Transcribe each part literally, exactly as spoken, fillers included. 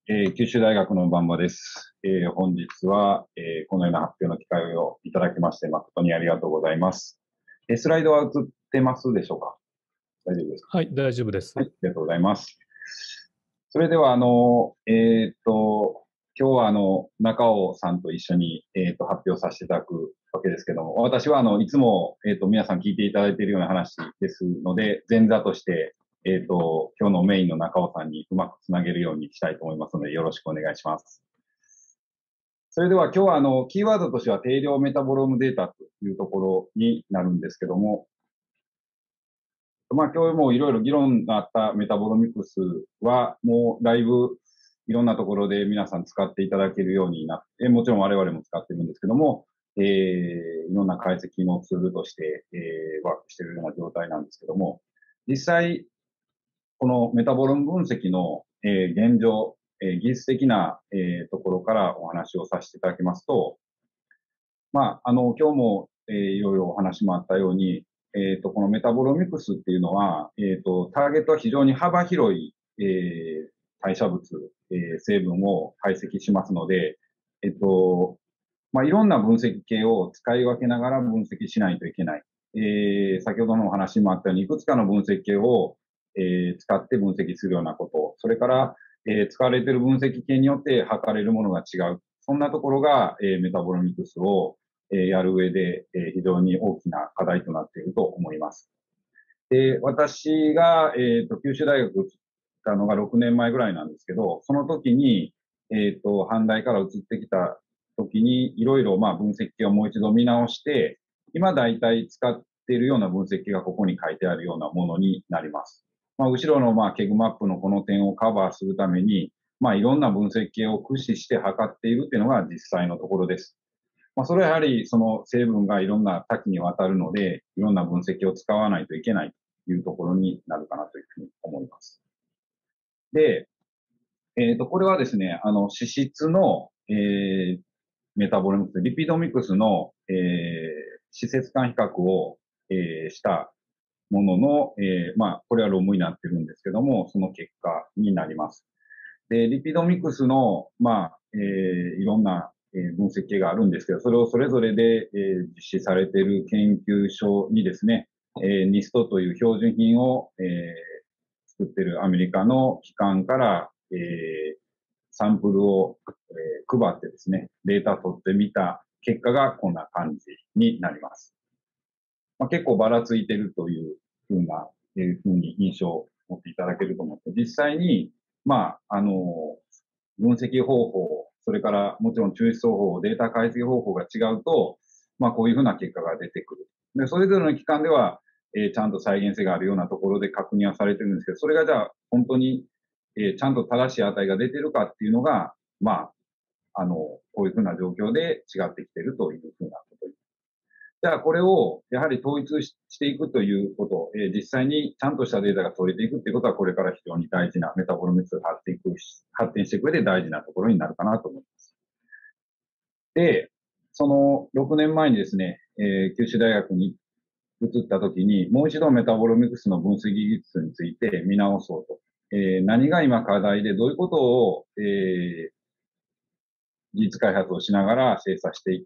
えー九州大学の番場です。えー本日は、えーこのような発表の機会をいただきまして誠にありがとうございます。えースライドは映ってますでしょうか？大丈夫ですか？ はい、大丈夫です。 はい、ありがとうございます。それでは、あの、えーっと、今日はあの、中尾さんと一緒に、えーっと、発表させていただくわけですけども、私はあの、いつも、えーっと、皆さん聞いていただいているような話ですので、前座として、えーっと、今日のメインの中尾さんにうまくつなげるようにしたいと思いますので、よろしくお願いします。それでは今日はあの、キーワードとしては定量メタボロームデータというところになるんですけども、まあ今日もいろいろ議論があったメタボロミクスはもうだいぶいろんなところで皆さん使っていただけるようになって、もちろん我々も使ってるんですけども、えー、いろんな解析のツールとして、えー、ワークしているような状態なんですけども、実際、このメタボローム分析の、えー、現状、えー、技術的な、えー、ところからお話をさせていただきますと、まあ、あの、今日も、えー、いろいろお話もあったように、えっと、このメタボロミクスっていうのは、えっと、ターゲットは非常に幅広い、えー、代謝物、えー、成分を解析しますので、えっと、まあ、いろんな分析系を使い分けながら分析しないといけない。えー、先ほどのお話もあったように、いくつかの分析系を、えー、使って分析するようなこと、それから、えー、使われている分析系によって測れるものが違う。そんなところが、えー、メタボロミクスを、えー、やる上で、えー、非常に大きな課題となっていると思います。で、私が、えっと、九州大学移ったのがろくねんまえぐらいなんですけど、その時に、えっと、阪大から移ってきた時に、いろいろ、まあ、分析をもう一度見直して、今大体使っているような分析がここに書いてあるようなものになります。まあ、後ろの、まあ、ケグマップのこの点をカバーするために、まあ、いろんな分析系を駆使して測っているっていうのが実際のところです。まあ、それはやはりその成分がいろんな多岐にわたるので、いろんな分析を使わないといけないというところになるかなというふうに思います。で、えっ、と、これはですね、あの、脂質の、えー、メタボリミクス、リピドミクスの、えー、施設間比較を、えー、したものの、えー、まあ、これは論文になってるんですけども、その結果になります。で、リピドミクスの、まあ、えー、いろんな、えー、分析系があるんですけど、それをそれぞれで、えー、実施されている研究所にですね、えー、ニストという標準品を、えー、作っているアメリカの機関から、えー、サンプルを、えー、配ってですね、データ取ってみた結果がこんな感じになります。まあ、結構ばらついているというふうな、えー、ふうに印象を持っていただけると思って、実際に、まあ、あの、分析方法、それからもちろん抽出方法、データ解析方法が違うと、まあこういうふうな結果が出てくる。で、それぞれの機関では、えー、ちゃんと再現性があるようなところで確認はされてるんですけど、それがじゃあ本当に、えー、ちゃんと正しい値が出てるかっていうのが、まあ、あの、こういうふうな状況で違ってきているというふうなことにじゃあこれをやはり統一していくということ、えー、実際にちゃんとしたデータが取れていくということはこれから非常に大事なメタボロミクスが発展いく発展していく上で大事なところになるかなと思います。で、そのろくねんまえにですね、えー、九州大学に移った時にもう一度メタボロミクスの分析技術について見直そうと。えー、何が今課題でどういうことを、えー、技術開発をしながら精査していって、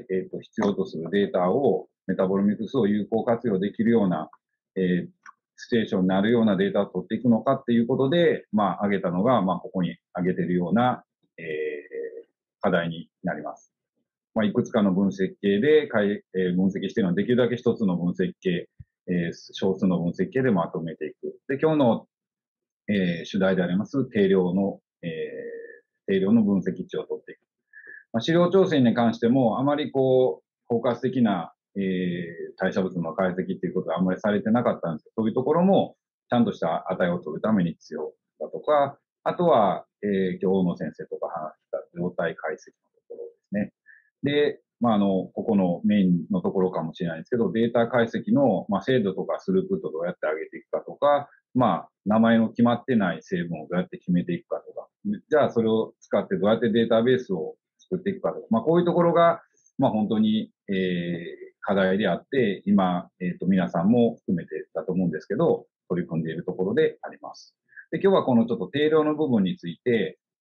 えっ、ー、と、必要とするデータを、メタボルミクスを有効活用できるような、えー、ステーションになるようなデータを取っていくのかっていうことで、まあ、挙げたのが、まあ、ここに挙げているような、えー、課題になります。まあ、いくつかの分析系で、えー、分析しているのは、できるだけ一つの分析系、えー、少数の分析系でまとめていく。で、今日の、えー、主題であります定量の、えー、定量の分析値を取っていく。まあ、資料調整に関しても、あまりこう、包括的な、えー、代謝物の解析っていうことがあんまりされてなかったんですけど、そういうところも、ちゃんとした値を取るために必要だとか、あとは、えー、今日の先生とか話した状態解析のところですね。で、まあ、あの、ここのメインのところかもしれないんですけど、データ解析の、まあ、精度とかスループットをどうやって上げていくかとか、まあ、名前の決まってない成分をどうやって決めていくかとか、じゃあそれを使ってどうやってデータベースを作っていくかとか、まあ、こういうところが、まあ、本当に、えー、課題であって、今、えっ、ー、と、皆さんも含めてだと思うんですけど、取り組んでいるところであります。で、今日はこのちょっと定量の部分について、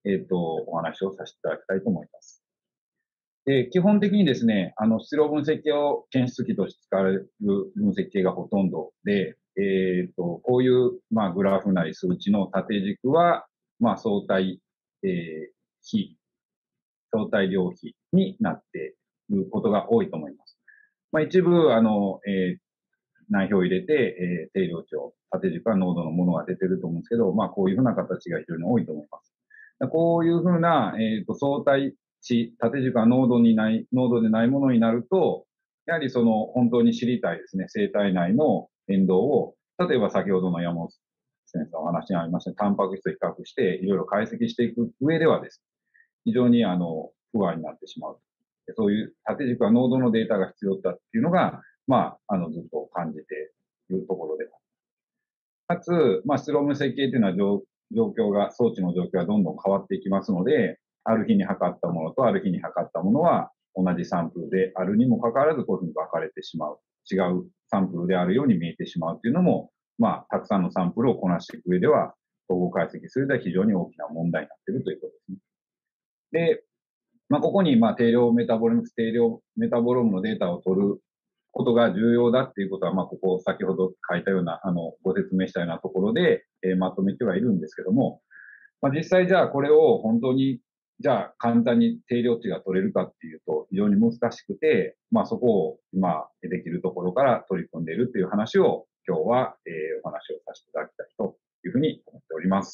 えっと、お話をさせていただきたいと思います。で、基本的にですね、あの、質量分析系を検出器として使われる分析系がほとんどで、えっと、こういう、まあ、グラフなり数値の縦軸は、まあ、相対、えー、比、相対量比になっていることが多いと思います。まあ、一部、あの、えー、内表を入れて、えー、定量値を、縦軸は濃度のものが出てると思うんですけど、まあ、こういうふうな形が非常に多いと思います。こういうふうな、えっと、相対値、縦軸が濃度にない、濃度でないものになると、やはりその本当に知りたいですね、生体内の変動を、例えば先ほどの山本先生のお話にありました、タンパク質と比較して、いろいろ解析していく上ではです、非常にあの、不安になってしまう。そういう縦軸は濃度のデータが必要だっていうのが、まあ、あの、ずっと感じているところで。かつ、まあ、スローム設計っていうのは状状況が、装置の状況がどんどん変わっていきますので、ある日に測ったものとある日に測ったものは同じサンプルであるにもかかわらずこういうふうに分かれてしまう。違うサンプルであるように見えてしまうっていうのも、まあ、たくさんのサンプルをこなしていく上では、統合解析する上では非常に大きな問題になっているということですね。で、まあ、ここに、まあ、定量メタボリムス、定量メタボロームのデータを取ることが重要だっていうことは、まあ、ここ、先ほど書いたような、あの、ご説明したようなところで、えー、まとめてはいるんですけども、まあ、実際じゃあこれを本当に、じゃあ簡単に定量値が取れるかっていうと、非常に難しくて、まあ、そこを今できるところから取り組んでいるという話を、今日は、えー、お話をさせていただきたいというふうに思っております。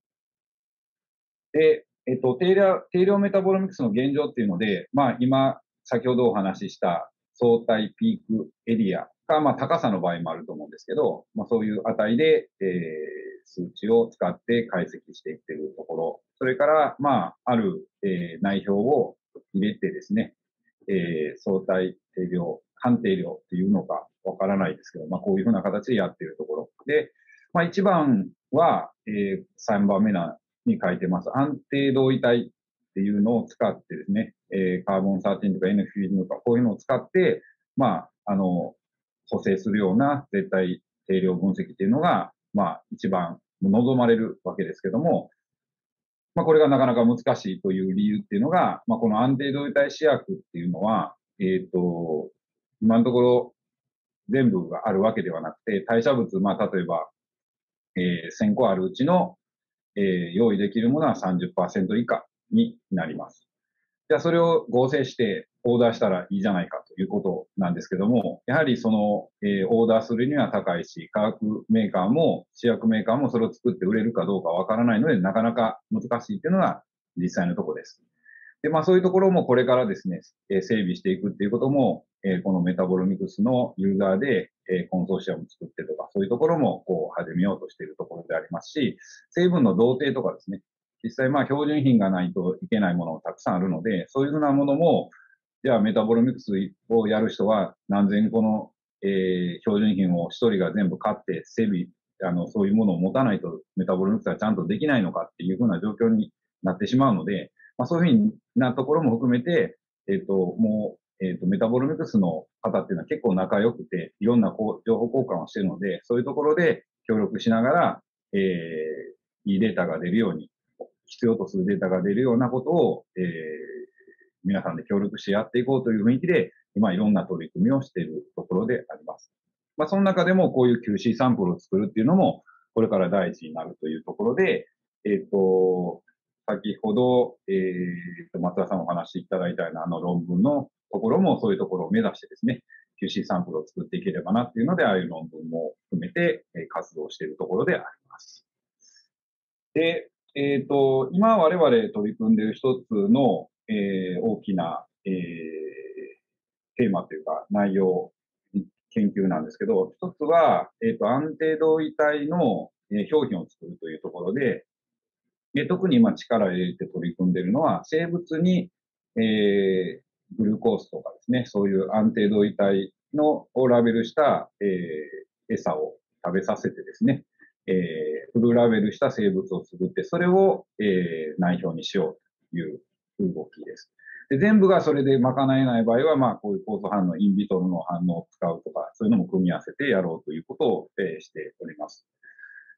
で、えっと、定量、定量メタボロミクスの現状っていうので、まあ今、先ほどお話しした相対ピークエリアが、まあ高さの場合もあると思うんですけど、まあそういう値で、えー、数値を使って解析していっているところ、それから、まあ、ある、えー、内表を入れてですね、えー、相対定量、判定量っていうのかわからないですけど、まあこういうふうな形でやっているところ。で、まあ一番は、えー、さんばんめなに書いてます。安定同位体っていうのを使ってですね、えー、カーボンじゅうさんとか エヌフィルムとかこういうのを使って、まあ、あの、補正するような絶対定量分析っていうのが、まあ、一番望まれるわけですけども、まあ、これがなかなか難しいという理由っていうのが、まあ、この安定同位体試薬っていうのは、えっ、ー、と、今のところ全部があるわけではなくて、代謝物、まあ、例えば、えー、せんこあるうちのえー、用意できるものはさんじゅっパーセント以下になります。じゃあそれを合成してオーダーしたらいいじゃないかということなんですけども、やはりその、えー、オーダーするには高いし、化学メーカーも試薬メーカーもそれを作って売れるかどうかわからないので、なかなか難しいっていうのが実際のところです。で、まあそういうところもこれからですね、えー、整備していくっていうことも、えー、このメタボロミクスのユーザーで、えー、コンソーシアム作ってとか、そういうところもこう始めようとしているところでありますし、成分の同定とかですね、実際まあ標準品がないといけないものもたくさんあるので、そういうふうなものも、じゃあメタボロミクスをやる人は何千個の、えー、標準品を一人が全部買って整備、あの、そういうものを持たないとメタボロミクスはちゃんとできないのかっていうふうな状況になってしまうので、まあ、そういうふうなところも含めて、えっ、ー、と、もう、えっ、ー、と、メタボルミクスの方っていうのは結構仲良くて、いろんなこう情報交換をしているので、そういうところで協力しながら、えー、いいデータが出るように、必要とするデータが出るようなことを、えー、皆さんで協力してやっていこうという雰囲気で、今いろんな取り組みをしているところであります。まあ、その中でもこういう キューシー サンプルを作るっていうのも、これから大事になるというところで、えっ、ー、と、先ほど、えー、松田さんお話しいただいたようなあの論文のところもそういうところを目指してですね、キューシー サンプルを作っていければなっていうので、ああいう論文も含めて、えー、活動しているところであります。で、えっ、ー、と、今我々取り組んでいる一つの、えー、大きな、えー、テーマというか内容、研究なんですけど、一つは、えっ、ー、と、安定同位体の、えー、表現を作るというところで、で特に今力を入れて取り組んでいるのは、生物に、えー、グルコースとかですね、そういう安定同位体のをラベルした、えー、餌を食べさせてですね、えー、フルラベルした生物を作って、それを、えー、内表にしようという動きです。で全部がそれで賄えない場合は、まあ、こういう酵素反応、インビトロの反応を使うとか、そういうのも組み合わせてやろうということを、えー、しております。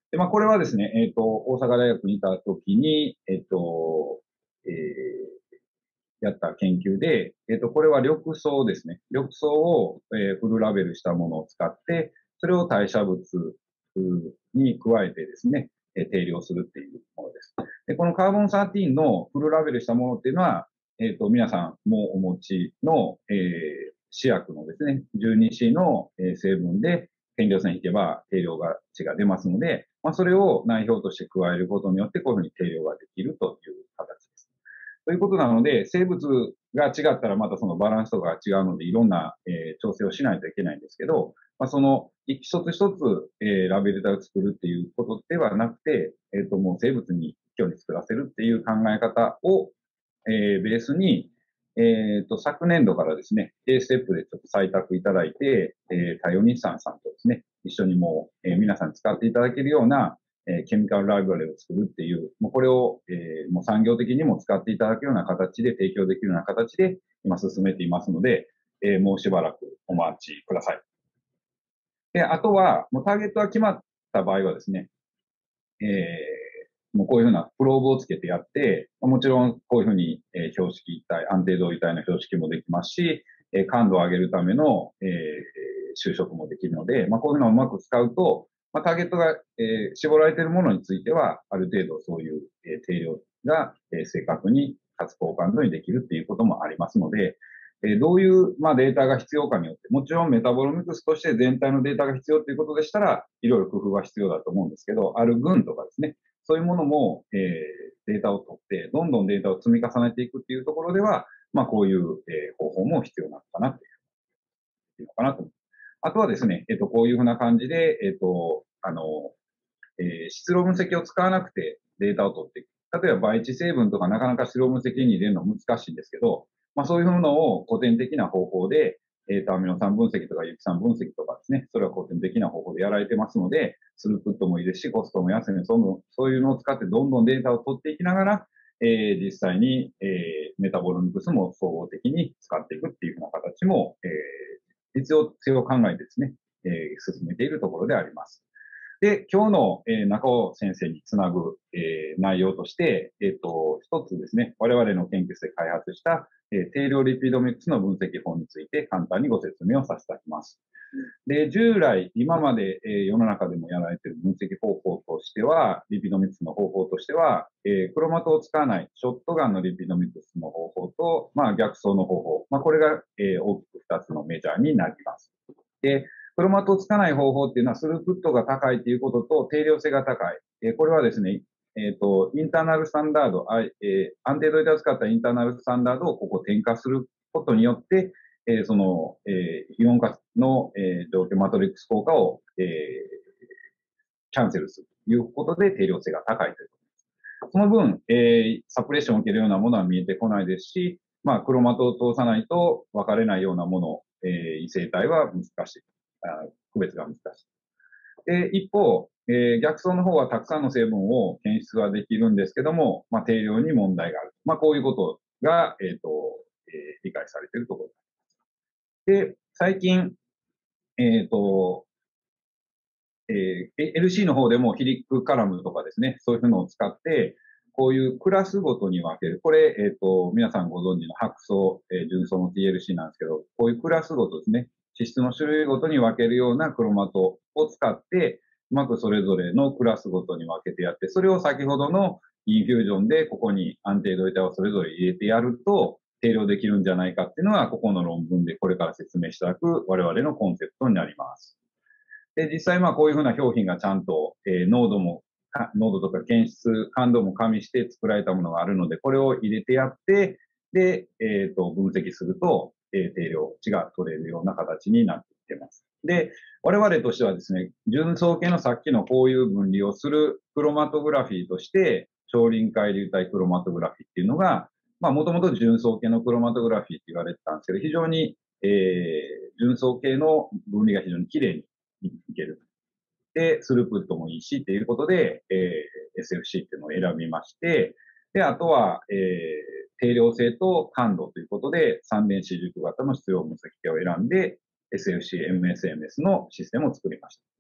で、まあ、これはですね、えっと、大阪大学にいた時に、えっと、えーやった研究で、えっと、これは緑藻ですね。緑藻を、えーフルラベルしたものを使って、それを代謝物に加えてですね、えー定量するっていうものです。で、このカーボンじゅうさんのフルラベルしたものっていうのは、えっと、皆さんもお持ちの、えー、試薬のですね、じゅうにシー の、えー成分で、検量線引けば定量が値が出ますので、まあ、それを内表として加えることによって、こういうふうに定量ができるという形です。ということなので、生物が違ったらまたそのバランスとかが違うので、いろんな、えー調整をしないといけないんですけど、まあ、その一つ一つ、えーラベル体を作るっていうことではなくて、えっ、と、もう生物に一挙に作らせるっていう考え方を、えーベースに、えっ、と、昨年度からですね、A ステップでちょっと採択いただいて、えー、太陽日産さんとですね、一緒にもう、えー皆さん使っていただけるような、えーケミカルライブラリを作るっていう、もうこれを、えーもう産業的にも使っていただくような形で提供できるような形で今進めていますので、えーもうしばらくお待ちください。で、あとは、もうターゲットが決まった場合はですね、えー、もうこういうふうなプローブをつけてやって、もちろんこういうふうに、えー標識体、安定同位体の標識もできますし、えー感度を上げるための、えー、修飾もできるので、まあ、こういうのをうまく使うと、まあ、ターゲットが、えー絞られているものについては、ある程度そういう、えー定量が、えー正確に、かつ高感度にできるっていうこともありますので、えーどういう、まあ、データが必要かによって、もちろんメタボロミクスとして全体のデータが必要ということでしたら、いろいろ工夫が必要だと思うんですけど、ある群とかですね、そういうものも、えー、データを取って、どんどんデータを積み重ねていくっていうところでは、まあ、こういう、えー方法も必要なのかなというのかなと思います。あとはですね、えっ、と、こういうふうな感じで、えっ、と、あの、えー、質量分析を使わなくてデータを取っていく。例えば倍地成分とかなかなか質量分析に入れるの難しいんですけど、まあそういうのを古典的な方法で、えー、とアミノ酸分析とか有機酸分析とかですね、それは古典的な方法でやられてますので、スループットもいいですし、コストも安いので、そういうのを使ってどんどんデータを取っていきながら、えー、実際に、えー、メタボルミクスも総合的に使っていくっていうふうな形も、えー、必要性を考えてですね、えー、進めているところであります。で、今日の、えー、中尾先生につなぐ、えー、内容として、えっ、と、一つですね、我々の研究室で開発した、えー、定量リピードミックスの分析法について簡単にご説明をさせていただきます。で、従来、今まで、えー、世の中でもやられている分析方法としては、リピードミックスの方法としては、えー、クロマトを使わないショットガンのリピードミックスの方法と、まあ、逆走の方法。まあ、これが、えー、大きく二つのメジャーになります。で、クロマトをつかない方法っていうのは、スループットが高いということと、定量性が高い。えー、これはですね、えっ、ー、と、インターナルスタンダード、あえー、安定度データを使ったインターナルスタンダードをここ転化することによって、えー、その、えー、イオン化の、えー、条件マトリックス効果を、えー、キャンセルするということで定量性が高いということです。その分、えー、サプレッションを受けるようなものは見えてこないですし、まあ、クロマトを通さないと分かれないようなもの、えー、異性体は難しい。あ区別が難しい。で、一方、えー、逆走の方はたくさんの成分を検出はできるんですけども、まあ、定量に問題がある。まあ、こういうことが、えっ、ー、と、えー、理解されているところです。で、最近、えっ、ー、と、えー、エルシー の方でもヒリックカラムとかですね、そういうのを使って、こういうクラスごとに分ける。これ、えっ、ー、と、皆さんご存知の白素、えー、純素の ティーエルシー なんですけど、こういうクラスごとですね、脂質の種類ごとに分けるようなクロマトを使って、うまくそれぞれのクラスごとに分けてやって、それを先ほどのインフュージョンでここに安定度板をそれぞれ入れてやると、定量できるんじゃないかっていうのは、ここの論文でこれから説明していただく我々のコンセプトになります。で、実際まあこういうふうな表品がちゃんと、えー、濃度も、濃度とか検出、感度も加味して作られたものがあるので、これを入れてやって、で、えっ、ー、と、分析すると、えー、定量値が取れるような形になっています。で、我々としてはですね、純層系のさっきのこういう分離をするクロマトグラフィーとして、超臨界流体クロマトグラフィーっていうのが、まあもともと純層系のクロマトグラフィーって言われてたんですけど、非常に、えー、純層系の分離が非常に綺麗にいける。で、スループットもいいしっていうことで、えー、エスエフシー っていうのを選びまして、で、あとは、えー、定量性と感度ということで、三電子軸型の質量分析系を選んで、エスエフシー、エムエスエムエス のシステムを作りました。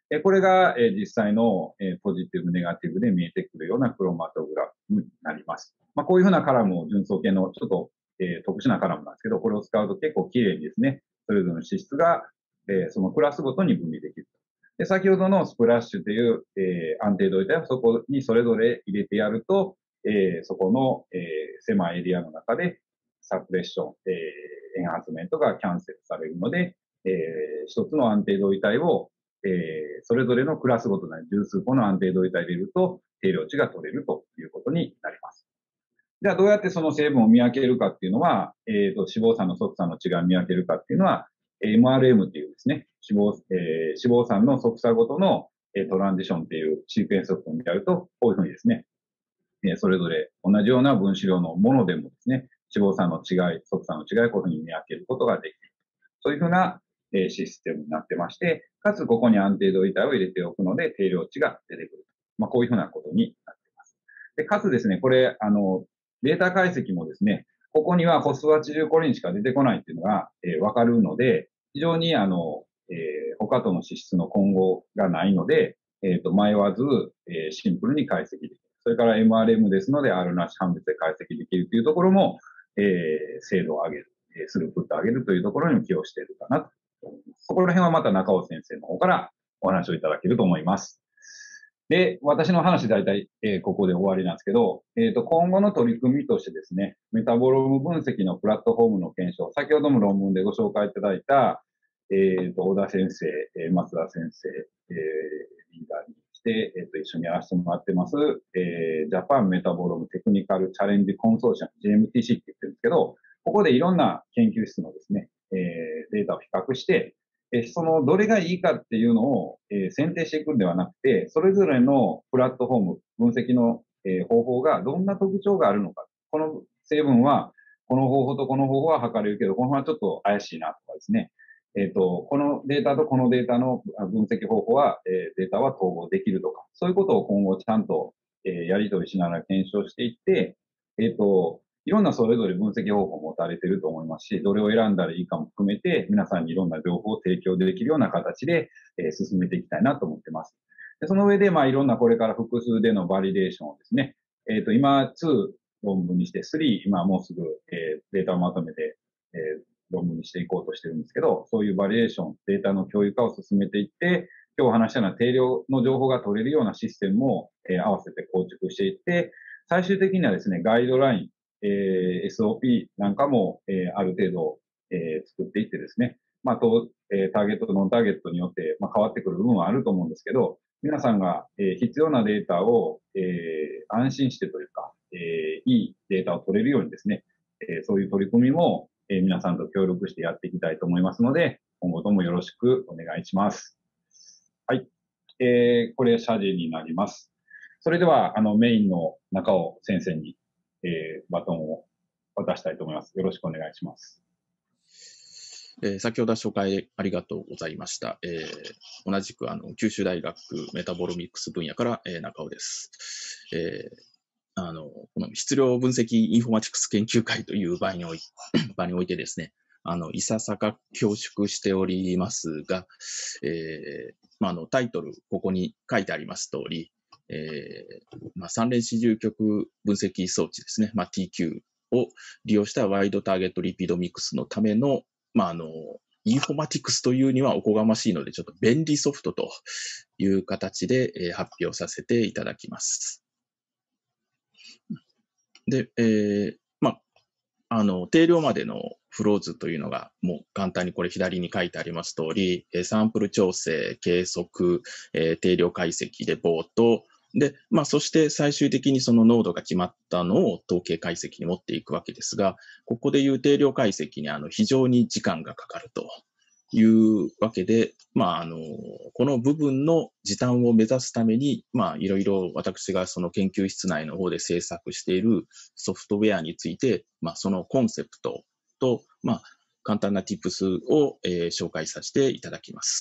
えこれが、え実際の、えポジティブ、ネガティブで見えてくるようなクロマトグラフになります。まあ、こういうふうなカラムを純素系のちょっと、え特殊なカラムなんですけど、これを使うと結構綺麗にですね、それぞれの資質が、えそのクラスごとに分離できる。で、先ほどのスプラッシュという、え安定度体をそこにそれぞれ入れてやると、えそこの、え狭いエリアの中でサプレッション、えエンハンスメントがキャンセルされるので、え一つの安定度体をえー、それぞれのクラスごとに十数個の安定度体入れると定量値が取れるということになります。じゃあどうやってその成分を見分けるかっていうのは、えっ、ー、と、脂肪酸の側酸の違いを見分けるかっていうのは、エムアールエム っていうですね、脂肪、えー、脂肪酸の側酸ごとの、えー、トランジションっていうシークエンス測定をやると、こういうふうにですね、えー、それぞれ同じような分子量のものでもですね、脂肪酸の違い、側酸の違いをこういうふうに見分けることができる。そういうふうなえシステムになってまして、かつここに安定度板を入れておくので定量値が出てくる。まあ、こういうふうなことになっています。で、かつですね、これ、あの、データ解析もですね、ここにはホスはちじゅうコリンしか出てこないっていうのが、えー、わかるので、非常にあの、えー、他との資質の混合がないので、えっ、ー、と、迷わず、えー、シンプルに解析できる。それから エムアールエム ですので、R なし判別で解析できるというところも、えー、精度を上げる、スループットを上げるというところにも寄与しているかなと。そこら辺はまた中尾先生の方からお話をいただけると思います。で、私の話大体、えー、ここで終わりなんですけど、えっ、ー、と、今後の取り組みとしてですね、メタボローム分析のプラットフォームの検証、先ほども論文でご紹介いただいた、えっ、ー、と、小田先生、えー、松田先生、えー、リーダーにして、えっ、と、一緒にやらせてもらってます、えー、ジャパンメタボロームテクニカルチャレンジコンソーシアム、ジェーエムティーシー って言ってるんですけど、ここでいろんな研究室のですね、えー、データを比較して、えそのどれがいいかっていうのを、えー、選定していくんではなくて、それぞれのプラットフォーム、分析の、えー、方法がどんな特徴があるのか。この成分は、この方法とこの方法は測れるけど、この方はちょっと怪しいなとかですね。えっ、ー、と、このデータとこのデータの分析方法は、えー、データは統合できるとか、そういうことを今後ちゃんと、えー、やり取りしながら検証していって、えっ、ー、と、いろんなそれぞれ分析方法を持たれていると思いますし、どれを選んだらいいかも含めて、皆さんにいろんな情報を提供できるような形で、えー、進めていきたいなと思っています。でその上で、まあ、いろんなこれから複数でのバリデーションをですね、えっ、ー、と、今、に論文にして、さん、今もうすぐ、えー、データをまとめて、えー、論文にしていこうとしてるんですけど、そういうバリデーション、データの共有化を進めていって、今日話したような定量の情報が取れるようなシステムも、えー、合わせて構築していって、最終的にはですね、ガイドライン、えー、エスオーピー なんかも、えー、ある程度、えー、作っていってですね、まあ、と、えー、ターゲットとノンターゲットによって、まあ、変わってくる部分はあると思うんですけど、皆さんが、えー、必要なデータを、えー、安心してというか、えー、いいデータを取れるようにですね、えー、そういう取り組みも、えー、皆さんと協力してやっていきたいと思いますので、今後ともよろしくお願いします。はい。えー、これ、謝辞になります。それでは、あの、メインの中尾先生に、えー、バトンを渡したいと思います。よろしくお願いします。 えー、先ほど紹介ありがとうございました。えー、同じくあの九州大学メタボロミックス分野から、えー、中尾です。えー、あのこの質量分析インフォマティクス研究会という場におい場においてですね、あのいささか恐縮しておりますが、えーまあ、あのタイトルここに書いてあります通り、えーまあ、三連四重極分析装置ですね、まあ、ティーキュー を利用したワイドターゲットリピードミックスのための、まあ、あのインフォマティクスというにはおこがましいので、ちょっと便利ソフトという形で、えー、発表させていただきます。で、えー、まあ、あの、定量までのフロー図というのが、もう簡単にこれ左に書いてあります通り、サンプル調整、計測、えー、定量解析でボート、で、まあ、そして最終的にその濃度が決まったのを統計解析に持っていくわけですが、ここでいう定量解析にあの非常に時間がかかるというわけで、まあ、あの、この部分の時短を目指すために、まあ、いろいろ私がその研究室内の方で制作しているソフトウェアについて、まあ、そのコンセプトと、まあ、簡単な tips を、えー、紹介させていただきます。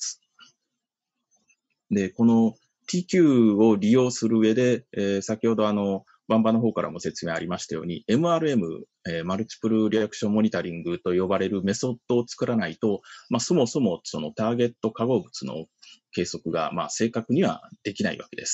で、この ティーキュー を利用する上で、えー、先ほどあの、 バンバの方からも説明ありましたように、エムアールエム、えー、マルチプルリアクションモニタリングと呼ばれるメソッドを作らないと、まあ、そもそもそのターゲット化合物の計測が、まあ、正確にはできないわけです。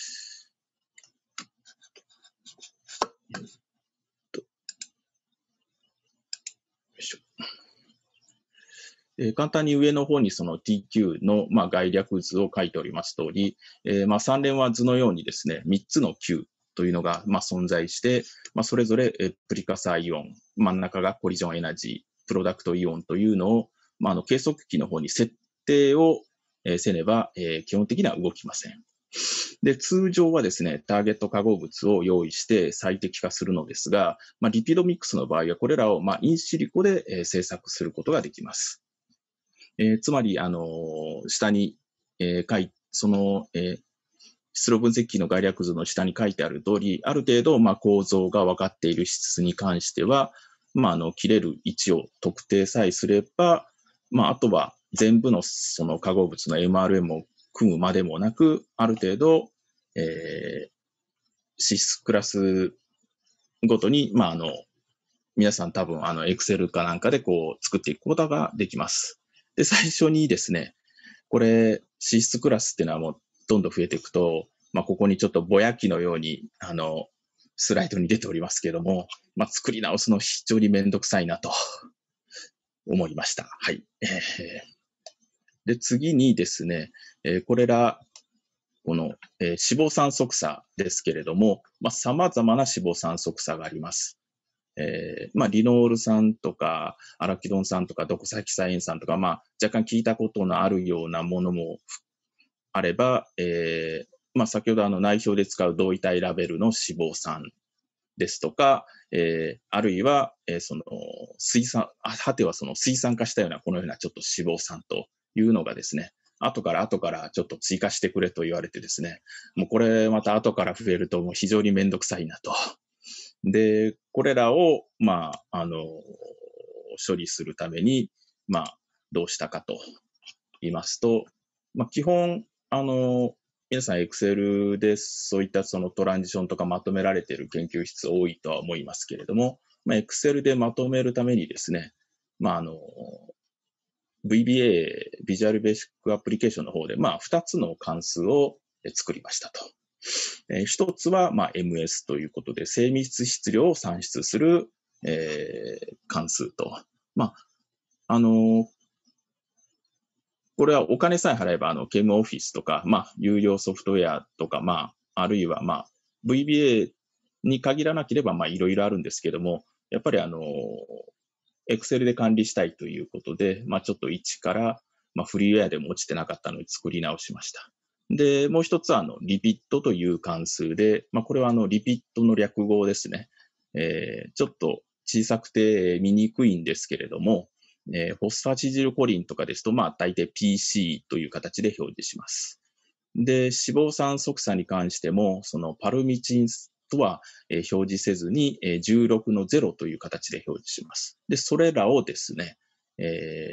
えー、簡単に上の方にその ティーキュー の、まあ、概略図を書いております通り、えー、まあ三連は図のようにですね、みっつの Q というのが、まあ、存在して、まあ、それぞれ、えー、プリカサーイオン、真ん中がコリジョンエナジー、プロダクトイオンというのを、まあ、あの計測器の方に設定を、えー、せねば、えー、基本的には動きません。で、通常はですね、ターゲット化合物を用意して最適化するのですが、まあ、リピドミックスの場合はこれらを、まあ、インシリコで、えー、製作することができます。えー、つまり、あのー、下に、えー、書い、その、えー、質量分析器の概略図の下に書いてある通り、ある程度、まあ、構造が分かっている質に関しては、まあ、あの、切れる位置を特定さえすれば、まあ、あとは全部のその化合物の エムアールエム を組むまでもなく、ある程度、えー、脂質クラスごとに、まあ、あの、皆さん多分、あの、Excel かなんかでこう、作っていくことができます。で、最初にですね、これ、脂質クラスっていうのはもうどんどん増えていくと、まあ、ここにちょっとぼやきのように、あの、スライドに出ておりますけれども、まあ、作り直すの非常にめんどくさいなと思いました。はい。えー、で、次にですね、えー、これら、この、えー、脂肪酸側鎖ですけれども、まあ、様々な脂肪酸側鎖があります。えー、まあ、リノール酸とか、アラキドン酸とか、ドコサキサエン酸とか、まあ、若干聞いたことのあるようなものもあれば、えー、まあ、先ほどあの内表で使う同位体ラベルの脂肪酸ですとか、えー、あるいは、えー、その水酸、あ、果てはその水酸化したようなこのようなちょっと脂肪酸というのがですね、後から後からちょっと追加してくれと言われてですね、もうこれまた後から増えるともう非常にめんどくさいなと。で、これらを、まあ、あの、処理するために、まあ、どうしたかと言いますと、まあ、基本、あの、皆さん Excel でそういったそのトランジションとかまとめられている研究室多いとは思いますけれども、まあ、Excel でまとめるためにですね、まあ、あの、ブイビーエー、ビジュアルベーシックアプリケーションの方で、まあ、二つの関数を作りましたと。えー、一つは、まあ、エムエス ということで、精密質量を算出する、えー、関数と。まあ、あのー、これはお金さえ払えば、あの、ケムオフィスとか、まあ、有料ソフトウェアとか、まあ、あるいは、まあ、ブイビーエー に限らなければ、まあ、いろいろあるんですけども、やっぱりあの、Excel で管理したいということで、まあ、ちょっと一から、まあ、フリーウェアでも落ちてなかったのに作り直しました。で、もう一つは、あの、リピットという関数で、まあ、これはあの、リピットの略語ですね。えー、ちょっと小さくて見にくいんですけれども、えー、フォスファチジルコリンとかですと、まあ、大抵 ピーシー という形で表示します。で、脂肪酸側鎖に関しても、そのパルミチンとは、えー、表示せずに、えー、じゅうろくのゼロという形で表示します。で、それらをですね、え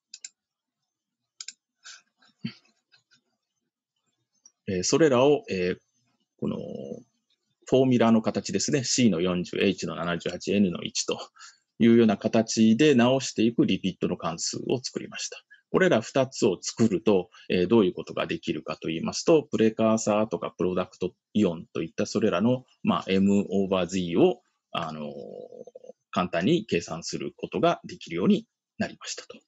ーえー、それらを、えー、この、フォーミュラの形ですね。C のよんじゅう、H のななじゅうはち、N のいちというような形で直していくリピットの関数を作りました。これらふたつを作ると、えー、どういうことができるかと言いますと、プレカーサーとかプロダクトイオンといったそれらの、まあ、M オーバー Z を、あのー、簡単に計算することができるようになりましたと。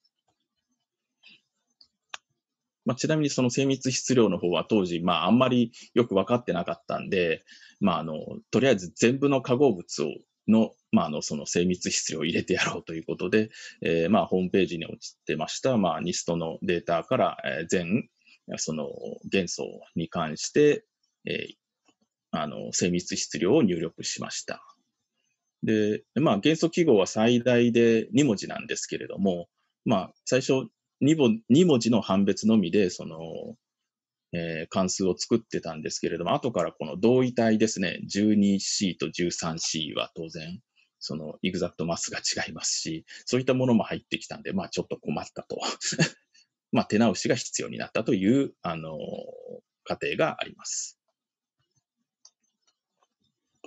まあ、ちなみにその精密質量の方は当時、まあ、あんまりよく分かってなかったんで、まあ、あの、とりあえず全部の化合物をの、まあ、あの、その精密質量を入れてやろうということで、えー、まあ、ホームページに落ちてました、まあ、ニストのデータから、えー、全、その元素に関して、えー、あの、精密質量を入力しました。で、まあ、元素記号は最大でに文字なんですけれども、まあ、最初に文字の判別のみで、その、えー、関数を作ってたんですけれども、後からこの同位体ですね、じゅうにシー と じゅうさんシー は当然、そのエグザクトマスが違いますし、そういったものも入ってきたんで、まあちょっと困ったと。まあ手直しが必要になったという、あの、過程があります。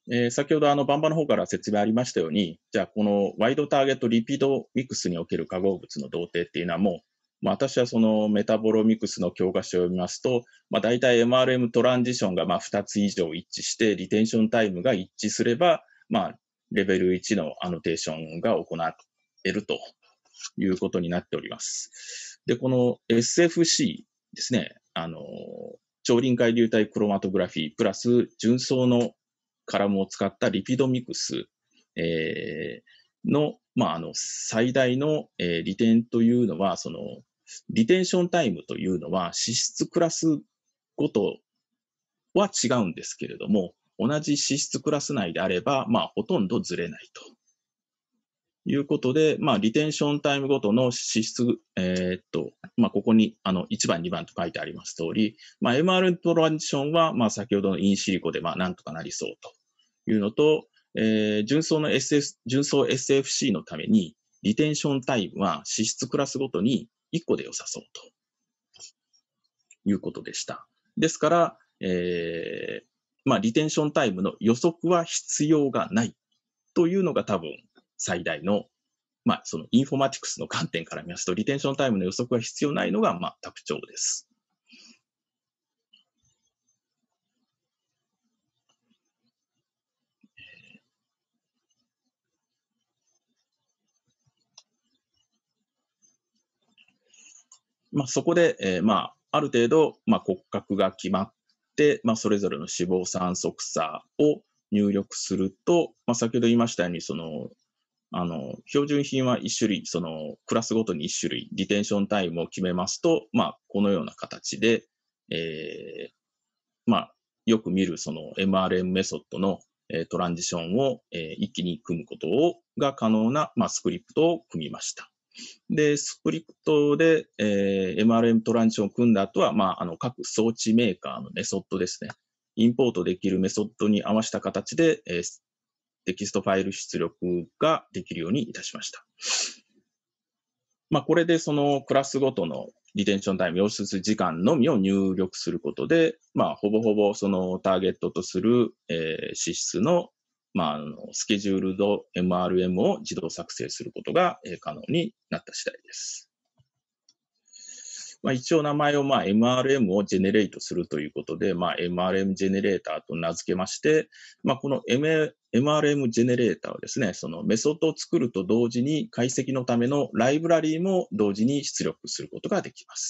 えー先ほどあの、バンバの方から説明ありましたように、じゃあこのワイドターゲットリピートミックスにおける化合物の同定っていうのはもう、まあ、私はそのメタボロミクスの教科書を読みますと、まあ、大体 エムアールエム トランジションがまあふたつ以上一致して、リテンションタイムが一致すれば、まあ、レベルいちのアノテーションが行えるということになっております。で、この エスエフシー ですね、あの、超臨界流体クロマトグラフィープラス純層のカラムを使ったリピドミクス、えーの、まあ、あの、最大の、えー利点というのは、その、リテンションタイムというのは、脂質クラスごとは違うんですけれども、同じ脂質クラス内であれば、まあ、ほとんどずれないということで、まあ、リテンションタイムごとの脂質、えーっと、まあ、ここに、あの、いちばん、にばんと書いてあります通り、まあ、エムアール トランジションは、まあ、先ほどのインシリコで、まあ、なんとかなりそうというのと、えー純層の エスエス、純層 エスエフシー のために、リテンションタイムは脂質クラスごとにいっこで良さそうということでした。ですから、えーまあ、リテンションタイムの予測は必要がないというのが多分最大の、まあ、そのインフォマティクスの観点から見ますと、リテンションタイムの予測が必要ないのが、まあ、特徴です。まあ、そこで、えーまあ、ある程度、まあ、骨格が決まって、まあ、それぞれの脂肪酸素差を入力すると、まあ、先ほど言いましたように、その、あの、標準品はいち種類、その、クラスごとにいち種類、リテンションタイムを決めますと、まあ、このような形で、えーまあ、よく見るその エムアールエム メソッドの、えートランジションを、えー一気に組むことをが可能な、まあ、スクリプトを組みました。で、スクリプトで、えー エムアールエム トランジションを組んだ後は、まあ、あの、各装置メーカーのメソッドですね。インポートできるメソッドに合わせた形で、えーテキストファイル出力ができるようにいたしました。まあ、これでそのクラスごとのリテンションタイム、要する時間のみを入力することで、まあ、ほぼほぼそのターゲットとする、えー脂質の、まあ、あのスケジュールド エムアールエム を自動作成することが、えー可能になった次第です。まあ、一応名前をまあ エムアールエム をジェネレートするということで、まあ、エムアールエム ジェネレーターと名付けまして、まあ、この エムアールエム ジェネレーターはですね、そのメソッドを作ると同時に解析のためのライブラリーも同時に出力することができます。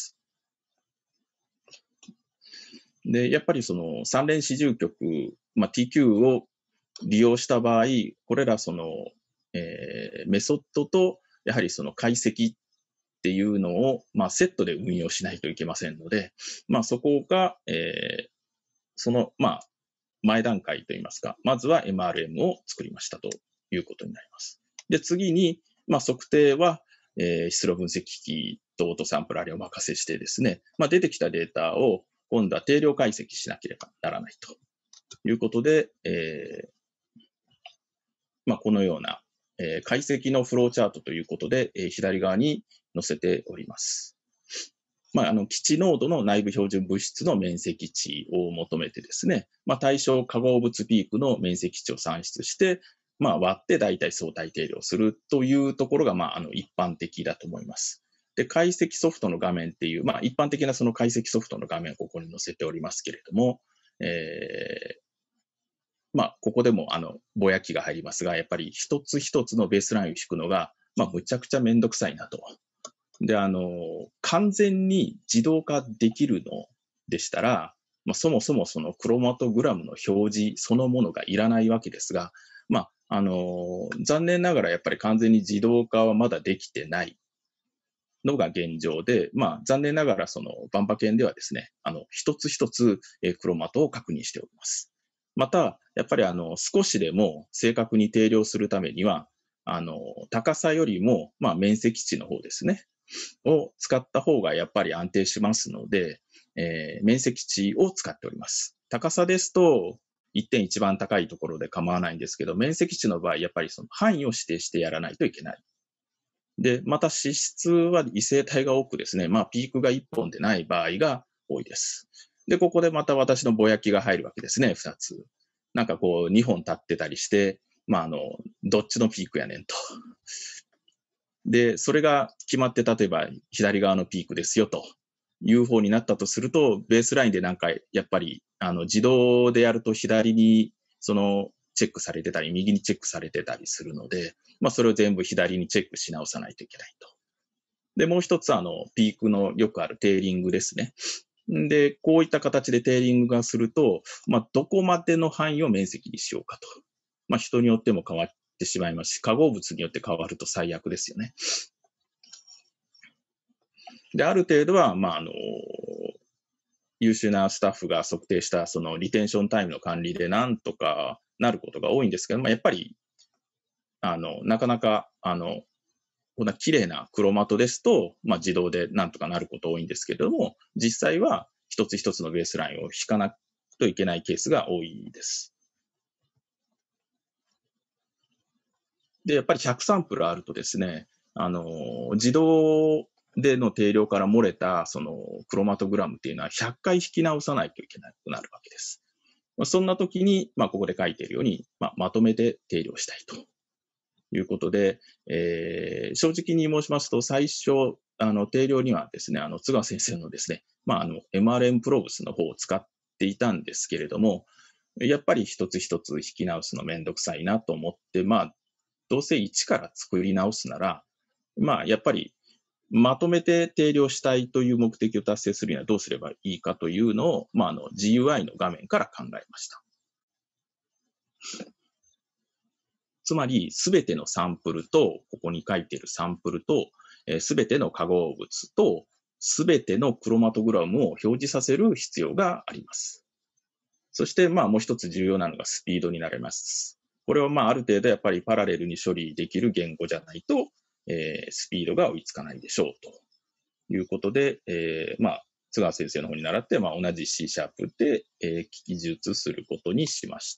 で、やっぱりその三連四重極、まあ、ティーキュー を利用した場合、これらその、えーメソッドとやはりその解析っていうのを、まあ、セットで運用しないといけませんので、まあ、そこが、えーその、まあ、前段階といいますか、まずは エムアールエム を作りましたということになります。で、次に、まあ、測定は、えー、質量分析機とオートサンプラーにお任せしてですね、まあ、出てきたデータを今度は定量解析しなければならないということで、えーまあ、このような、えー解析のフローチャートということで、えー左側に載せております。まあ、あの、基地濃度の内部標準物質の面積値を求めてですね、まあ、対象化合物ピークの面積値を算出して、まあ、割って大体相対定量するというところが、まあ、あの、一般的だと思います。で、解析ソフトの画面っていう、まあ、一般的なその解析ソフトの画面をここに載せておりますけれども、えーまあ、ここでも、あの、ぼやきが入りますが、やっぱり一つ一つのベースラインを引くのが、まあ、むちゃくちゃめんどくさいなと。で、あの、完全に自動化できるのでしたら、まあ、そもそもそのクロマトグラムの表示そのものがいらないわけですが、まあ、あの、残念ながらやっぱり完全に自動化はまだできてないのが現状で、まあ、残念ながらその万馬券ではですね、あの、一つ一つえークロマトを確認しております。また、やっぱりあの、少しでも正確に定量するためには、あの、高さよりも、まあ、面積値の方ですね。を使った方がやっぱり安定しますので、えー面積値を使っております。高さですと、いってん一番高いところで構わないんですけど、面積値の場合、やっぱりその範囲を指定してやらないといけない。で、また脂質は異性体が多くですね、まあピークがいっぽんでない場合が多いです。で、ここでまた私のぼやきが入るわけですね、ふたつ。 なんかこうにほん立ってたりして、まああの、どっちのピークやねんと。で、それが決まって、例えば左側のピークですよという方になったとすると、ベースラインでなんかやっぱりあの自動でやると左にそのチェックされてたり、右にチェックされてたりするので、まあそれを全部左にチェックし直さないといけないと。で、もう一つあの、ピークのよくあるテーリングですね。で、こういった形でテーリングがすると、まあどこまでの範囲を面積にしようかと。まあ人によっても変わってしまいますし、化合物によって変わると最悪ですよね。で、ある程度は、まあ、あの、優秀なスタッフが測定したそのリテンションタイムの管理でなんとかなることが多いんですけども、やっぱり、あの、なかなか、あの、こんな綺麗な黒マトですと、まあ自動でなんとかなること多いんですけれども、実際は一つ一つのベースラインを引かなといけないケースが多いです。で、やっぱりひゃくサンプルあるとですね、あの、自動での定量から漏れた、その、クロマトグラムっていうのはひゃっかい引き直さないといけなくなるわけです。そんな時に、まあ、ここで書いているように、まあ、まとめて定量したいということで、えー、正直に申しますと、最初、あの、定量にはですね、あの、津川先生のですね、まあ、あの、エムアールエム プロブスの方を使っていたんですけれども、やっぱり一つ一つ引き直すのめんどくさいなと思って、まあ、どうせ一から作り直すなら、まあ、やっぱりまとめて定量したいという目的を達成するにはどうすればいいかというのを、まあ、あの ジーユーアイ の画面から考えました。つまり、すべてのサンプルと、ここに書いているサンプルと、すべての化合物と、すべてのクロマトグラムを表示させる必要があります。そして、まあ、もう一つ重要なのがスピードになります。これは、まあ、ある程度やっぱりパラレルに処理できる言語じゃないと、えー、スピードが追いつかないでしょうということで、えー、まあ、津川先生の方に習って、まあ、同じ C シャープで、えー、記述することにしました。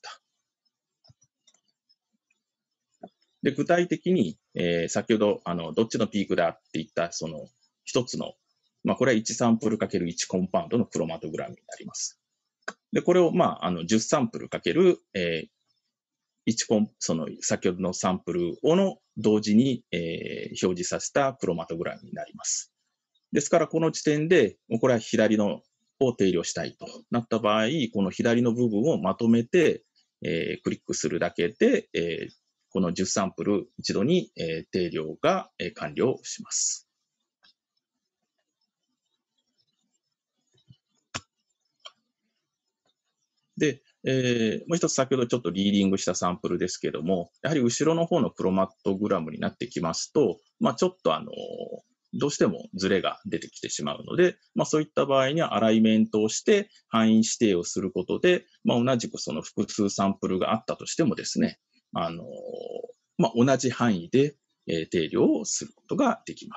で、具体的に、えー、先ほど、あの、どっちのピークだって言った、その、一つの、まあ、これはいちサンプルかけるいちコンパウンドのクロマトグラムになります。で、これを、まあ、あの、じゅうサンプルかける、えー、いちコン、その、先ほどのサンプルをの同時に、えー、表示させたクロマトグラムになります。ですから、この時点で、これは左のを定量したいとなった場合、この左の部分をまとめて、えー、クリックするだけで、えー、このじゅうサンプル一度に、えー、定量が、えー、完了します。で、えー、もう一つ先ほどちょっとリーディングしたサンプルですけども、やはり後ろの方のクロマトグラムになってきますと、まあ、ちょっとあの、どうしてもズレが出てきてしまうので、まあ、そういった場合にはアライメントをして範囲指定をすることで、まあ、同じくその複数サンプルがあったとしてもですね、あの、まあ、同じ範囲で、えー、定量をすることができます。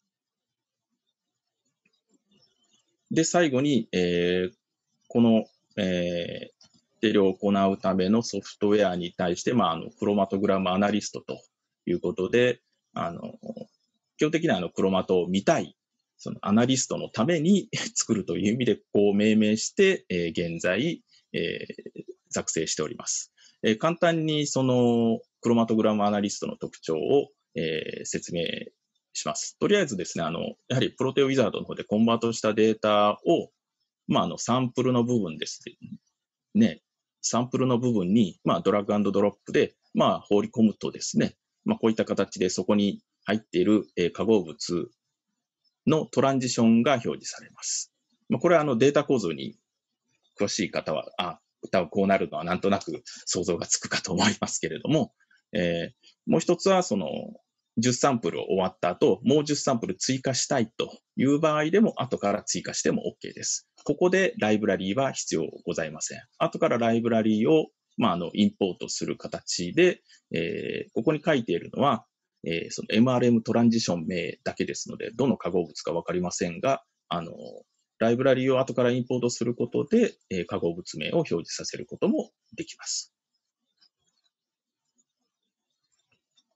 で、最後に、えー、この、えー、定量を行うためのソフトウェアに対して、まあ、あの、クロマトグラムアナリストということで、あの、基本的にはあの、クロマトを見たい、そのアナリストのために作るという意味で、こう命名して、えー、現在、えー、作成しております。えー、簡単にその、クロマトグラムアナリストの特徴を、えー、説明します。とりあえずですね、あの、やはりプロテオウィザードの方でコンバートしたデータを、まあ、あの、サンプルの部分ですね、サンプルの部分に、まあ、ドラッグ&ドロップで、まあ、放り込むとですね、まあ、こういった形でそこに入っている、えー、化合物のトランジションが表示されます。まあ、これはあのデータ構造に詳しい方は、あ、多分こうなるのはなんとなく想像がつくかと思いますけれども、えー、もう一つはそのじゅうサンプル終わった後、もうじゅうサンプル追加したいという場合でも後から追加しても OK です。ここでライブラリーは必要ございません。後からライブラリーを、まあ、あの、インポートする形で、えー、ここに書いているのは、えー、その エムアールエム トランジション名だけですので、どの化合物かわかりませんが、あの、ライブラリーを後からインポートすることで、えー、化合物名を表示させることもできます。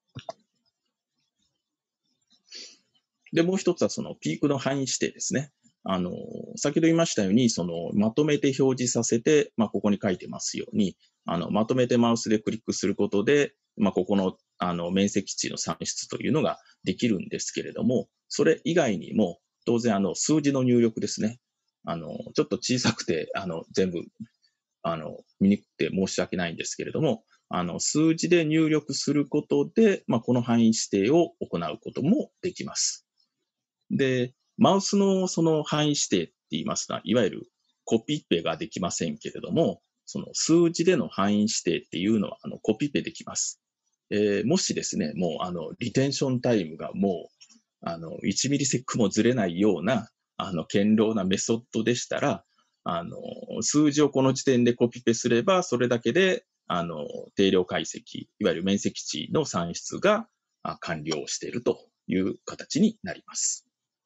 で、もう一つはそのピークの範囲指定ですね。 あの、先ほど言いましたように、その、まとめて表示させて、まあ、ここに書いてますように、あの、まとめてマウスでクリックすることで、まあ、ここの、あの、面積値の算出というのができるんですけれども、それ以外にも、当然、あの、数字の入力ですね。あの、ちょっと小さくて、あの、全部、あの、見にくくて申し訳ないんですけれども、あの、数字で入力することで、まあ、この範囲指定を行うこともできます。で、マウスのその範囲指定って言いますのは、いわゆるコピペができませんけれども、その数字での範囲指定っていうのは、あの、コピペできます。えーもしですね、もう、あの、リテンションタイムがもう、あの、いちミリセックもずれないような、あの、堅牢なメソッドでしたら、あの、数字をこの時点でコピペすれば、それだけで、あの、定量解析、いわゆる面積値の算出があ完了しているという形になります。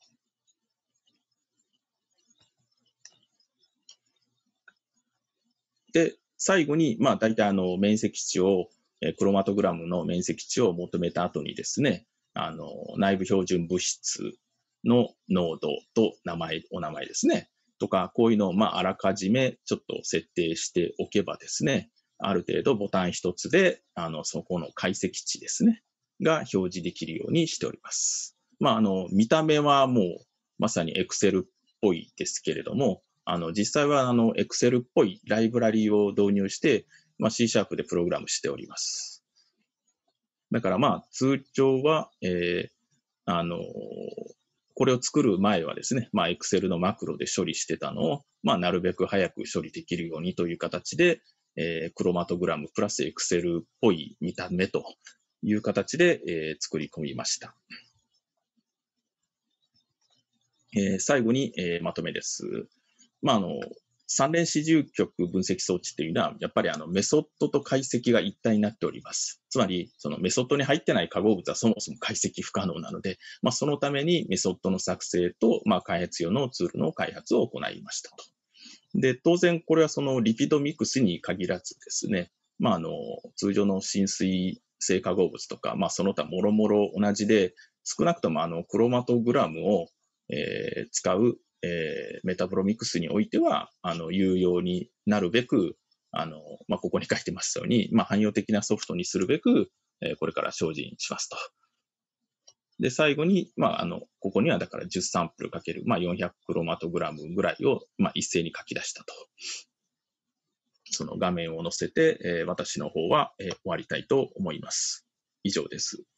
で、最後に、まあ、大体あの、面積値を、えークロマトグラムの面積値を求めた後にですね、あの、内部標準物質の濃度と名前、お名前ですね。とか、こういうのを、まあ、あらかじめちょっと設定しておけばですね、ある程度ボタン一つで、あの、そこの解析値ですね、が表示できるようにしております。まあ、あの、見た目はもう、まさに Excel っぽいですけれども、あの、実際はあの、Excel っぽいライブラリを導入して、まあ、C シャープでプログラムしております。だからまあ、通常は、えー、あの、これを作る前はですね、まあ、Excel のマクロで処理してたのを、まあ、なるべく早く処理できるようにという形で、えー、クロマトグラムプラス Excel っぽい見た目という形で、えー、作り込みました。えー、最後に、えー、まとめです。まあ、あの、三連四重極分析装置っていうのは、やっぱりあのメソッドと解析が一体になっております。つまり、そのメソッドに入ってない化合物はそもそも解析不可能なので、まあ、そのためにメソッドの作成と、まあ、開発用のツールの開発を行いましたと。で、当然これはそのリピドミックスに限らずですね、まあ、あの、通常の浸水性化合物とか、まあ、その他もろもろ同じで、少なくともあの、クロマトグラムを、えー使うえー、メタブロミクスにおいては、あの、有用になるべく、あの、まあ、ここに書いてますように、まあ、汎用的なソフトにするべく、えーこれから精進しますと。で、最後に、まあ、あの、ここにはだからじゅうサンプルかける、まあ、よんひゃくクロマトグラムぐらいを、まあ、一斉に書き出したと。その画面を載せて、えー私の方は、えー終わりたいと思います。以上です。